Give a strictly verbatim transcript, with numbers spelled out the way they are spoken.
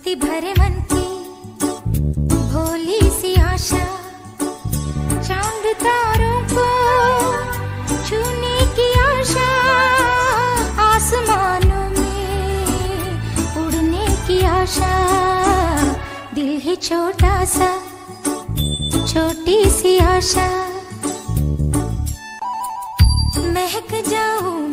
मस्ती भरे मन की भोली सी आशा, चांद तारों को छूने की आशा, आसमानों में उड़ने की आशा। दिल ही छोटा सा, छोटी सी आशा, महक जाऊं